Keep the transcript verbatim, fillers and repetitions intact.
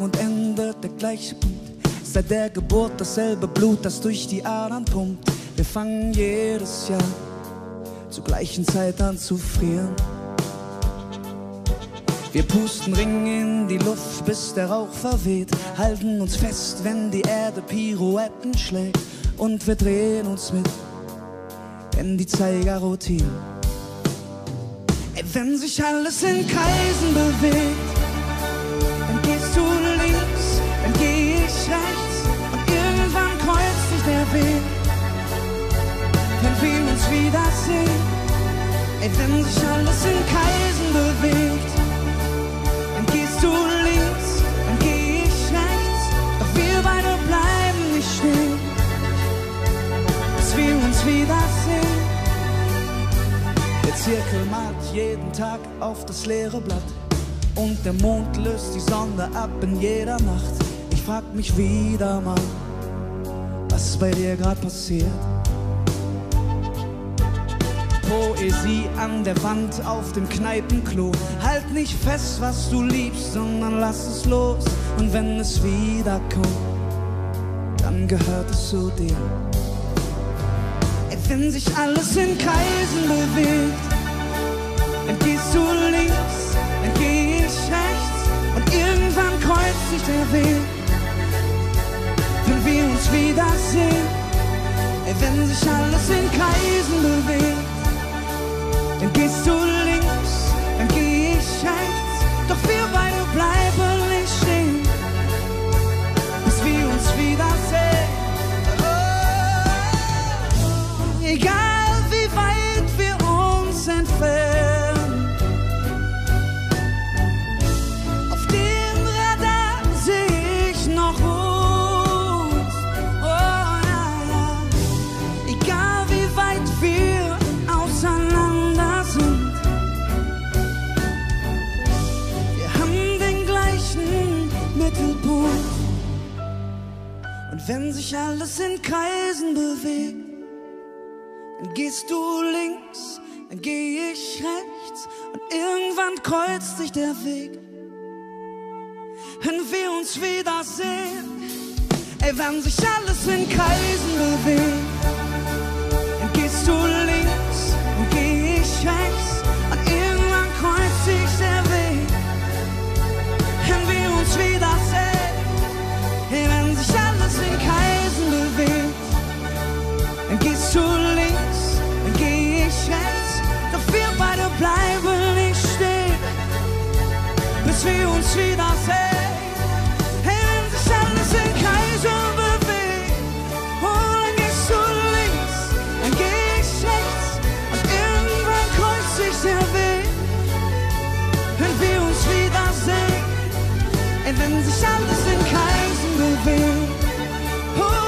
und Ende der gleiche Punkt. Seit der Geburt dasselbe Blut, das durch die Adern pumpt. Wir fangen jedes Jahr zur gleichen Zeit an zu frieren. Wir pusten Ringe in die Luft, bis der Rauch verweht, halten uns fest, wenn die Erde Pirouetten schlägt. Und wir drehen uns mit, wenn die Zeiger rotieren. Ey, wenn sich alles in Kreisen bewegt, dann gehst du links, dann geh ich rechts, und irgendwann kreuzt sich der Weg, wenn wir uns wiedersehen. Ey, wenn sich alles in Kreisen bewegt, dann gehst du links, dann geh ich rechts, doch wir beide bleiben nicht stehen, bis wir uns wiedersehen. Der Zirkel malt jeden Tag auf das leere Blatt und der Mond löst die Sonne ab in jeder Nacht. Ich frag mich wieder mal, was bei dir grad passiert. Poesie an der Wand auf dem Kneipenklo. Halt nicht fest, was du liebst, sondern lass es los. Und wenn es wiederkommt, dann gehört es zu dir. Ey, wenn sich alles in Kreisen bewegt, dann gehst du links, dann geh ich rechts, und irgendwann kreuzt sich der Weg, wenn wir uns wiedersehen. Ey, wenn sich alles in Kreisen bewegt, dann gehst du links, dann geh ich rechts, doch wir beide bleiben nicht stehen, bis wir uns wiedersehen. Oh, egal wie weit wir uns entfernen, auf dem Radar seh ich noch uns. Oh ja, ja, egal wie weit wir auseinander sind, wir haben den gleichen Mittelpunkt. Und wenn sich alles in Kreisen bewegt, dann gehst du links, dann geh ich rechts, und irgendwann kreuzt sich der Weg, wenn wir uns wiedersehen. Ey, wenn sich alles in Kreisen bewegt, dann gehst du links, dann geh ich rechts, und irgendwann kreuzt sich der Weg, wenn wir uns wiedersehen. Hey, wenn sich alles in Kreisen bewegt, dann gehst du links, dann geh ich rechts, doch wir beide bleiben nicht stehen, bis wir uns wiedersehen. Hey, wenn sich alles in Kreisen bewegt, oh, dann gehst du links, dann geh ich rechts, und irgendwann kreuzt sich der Weg, wenn wir uns wiedersehen. Ey, wenn sich alles in Kreisen bewegt, oh,